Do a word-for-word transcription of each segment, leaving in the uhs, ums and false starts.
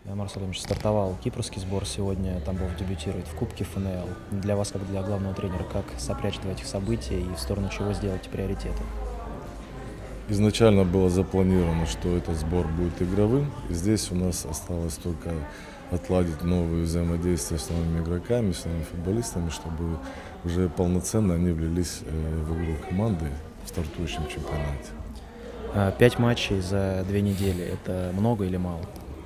Марсель Ильич, стартовал кипрский сбор сегодня, Тамбов дебютирует в Кубке эф эн эл. Для вас, как для главного тренера, как сопрячь два этих события и в сторону чего сделать приоритеты? Изначально было запланировано, что этот сбор будет игровым, и здесь у нас осталось только отладить новые взаимодействия с новыми игроками, с новыми футболистами, чтобы уже полноценно они влились в игру команды в стартующем чемпионате. Пять матчей за две недели – это много или мало?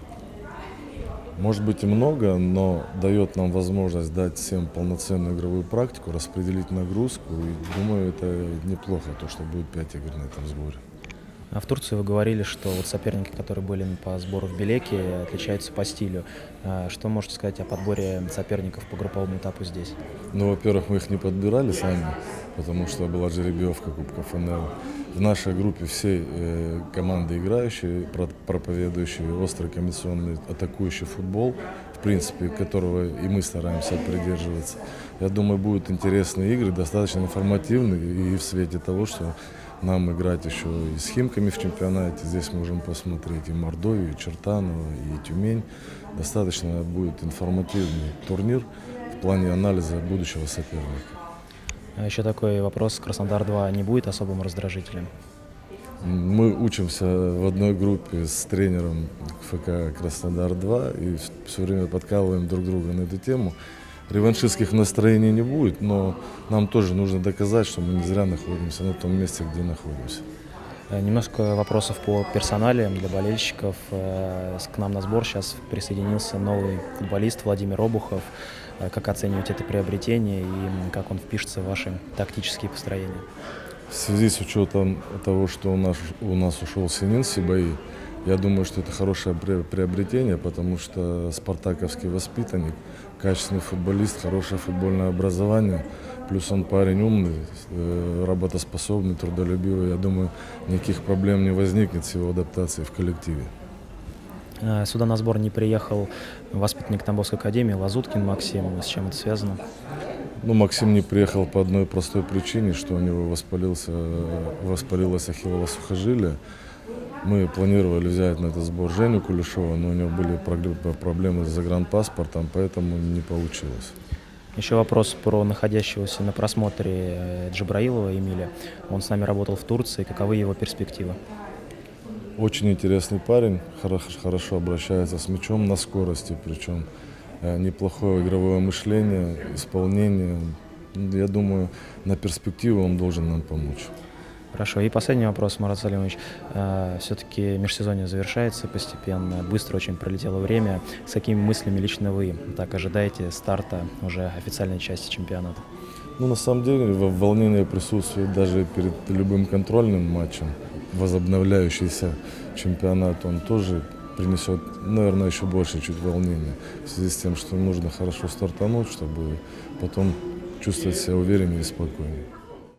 Может быть и много, но дает нам возможность дать всем полноценную игровую практику, распределить нагрузку. И думаю, это неплохо, то, что будет пять игр на этом сборе. А в Турции вы говорили, что вот соперники, которые были по сбору в Белеке, отличаются по стилю. Что можете сказать о подборе соперников по групповому этапу здесь? Ну, во-первых, мы их не подбирали сами, потому что была жеребьевка Кубка эф эн эл. В нашей группе все э, команды играющие, проповедующие острый комбинационный атакующий футбол, в принципе, которого и мы стараемся придерживаться. Я думаю, будут интересные игры, достаточно информативные, и в свете того, что нам играть еще и с Химками в чемпионате. Здесь можем посмотреть и Мордовию, и Чертаново, и Тюмень. Достаточно будет информативный турнир в плане анализа будущего соперника. А еще такой вопрос. Краснодар-два не будет особым раздражителем? Мы учимся в одной группе с тренером эф ка Краснодар-два и все время подкалываем друг друга на эту тему. Реваншистских настроений не будет, но нам тоже нужно доказать, что мы не зря находимся на том месте, где находимся. Немножко вопросов по персоналиям для болельщиков. К нам на сбор сейчас присоединился новый футболист Владимир Обухов. Как оцениваете это приобретение и как он впишется в ваши тактические построения? В связи с учетом того, что у нас, у нас ушел Сенин Сибаи, я думаю, что это хорошее приобретение, потому что спартаковский воспитанник, качественный футболист, хорошее футбольное образование, плюс он парень умный, работоспособный, трудолюбивый. Я думаю, никаких проблем не возникнет с его адаптацией в коллективе. Сюда на сбор не приехал воспитанник Тамбовской академии Лазуткин Максим. С чем это связано? Ну, Максим не приехал по одной простой причине, что у него воспалился, воспалилось ахиллово сухожилие. Мы планировали взять на этот сбор Женю Кулешова, но у него были проблемы с загранпаспортом, поэтому не получилось. Еще вопрос про находящегося на просмотре Джабраилова Эмиля. Он с нами работал в Турции. Каковы его перспективы? Очень интересный парень, хорошо обращается с мячом на скорости, причем неплохое игровое мышление, исполнение. Я думаю, на перспективу он должен нам помочь. Хорошо. И последний вопрос, Марат Салимович. Все-таки межсезонье завершается постепенно, быстро очень пролетело время. С какими мыслями лично вы так ожидаете старта уже официальной части чемпионата? Ну, на самом деле, волнение присутствует даже перед любым контрольным матчем. Возобновляющийся чемпионат, он тоже принесет, наверное, еще больше чуть волнения. В связи с тем, что нужно хорошо стартануть, чтобы потом чувствовать себя увереннее и спокойнее.